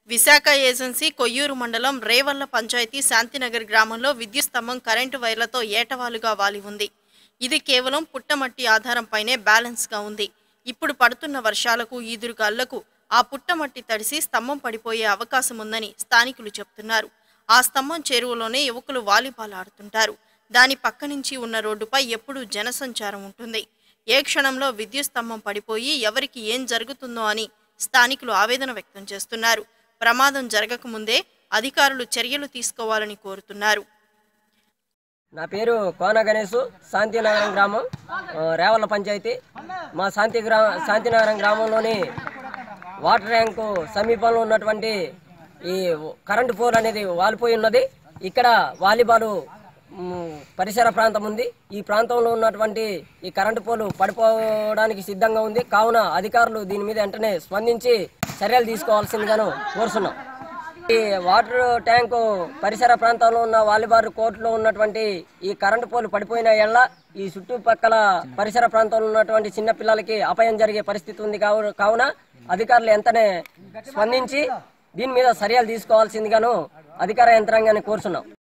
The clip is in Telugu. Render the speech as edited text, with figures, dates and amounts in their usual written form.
విశాఖ ఏజెన్సీ కొయ్యూరు మండలం రేవల్ల పంచాయతీ శాంతినగర్ గ్రామంలో విద్యుత్ స్తంభం కరెంటు వైర్లతో ఏటవాలుగా వాలి ఉంది. ఇది కేవలం పుట్టమట్టి ఆధారంపైనే బ్యాలెన్స్గా ఉంది. ఇప్పుడు పడుతున్న వర్షాలకు ఈదురుగాళ్లకు ఆ పుట్టమట్టి తడిసి స్తంభం పడిపోయే అవకాశం ఉందని స్థానికులు చెబుతున్నారు. ఆ స్తంభం చెరువులోనే యువకులు వాలీబాల్ ఆడుతుంటారు. దాని పక్క నుంచి ఉన్న రోడ్డుపై ఎప్పుడూ జనసంచారం ఉంటుంది. ఏ క్షణంలో విద్యుత్ స్తంభం పడిపోయి ఎవరికి ఏం జరుగుతుందో అని స్థానికులు ఆవేదన వ్యక్తం చేస్తున్నారు. ప్రమాదం జరగకముందే అధికారులు చర్యలు తీసుకోవాలని కోరుతున్నారు. నా పేరు కోన గణేష్, శాంతినగరం గ్రామం, రేవల్ల పంచాయతీ. మా శాంతినగరం గ్రామంలోని వాటర్ ట్యాంకు సమీపంలో ఉన్నటువంటి ఈ కరెంటు పోల్ అనేది వాలిపోయి ఉన్నది. ఇక్కడ వాలీబాల్ పరిసర ప్రాంతం ఉంది. ఈ ప్రాంతంలో ఉన్నటువంటి ఈ కరెంటు పోలు పడిపోవడానికి సిద్ధంగా ఉంది. కావున అధికారులు దీని మీద వెంటనే స్పందించి చర్యలు తీసుకోవాల్సిందిగాను కోరుతున్నాం. ఈ వాటర్ ట్యాంకు పరిసర ప్రాంతంలో ఉన్న వాలీబాల్ కోర్టులో ఉన్నటువంటి ఈ కరెంటు పోలు పడిపోయిన ఎళ్ళ ఈ చుట్టుపక్కల పరిసర ప్రాంతంలో ఉన్నటువంటి చిన్న పిల్లలకి అపాయం జరిగే పరిస్థితి ఉంది. కావున అధికారులు వెంటనే స్పందించి దీని మీద చర్యలు తీసుకోవాల్సిందిగాను అధికార యంత్రాంగాన్ని కోరుతున్నాం.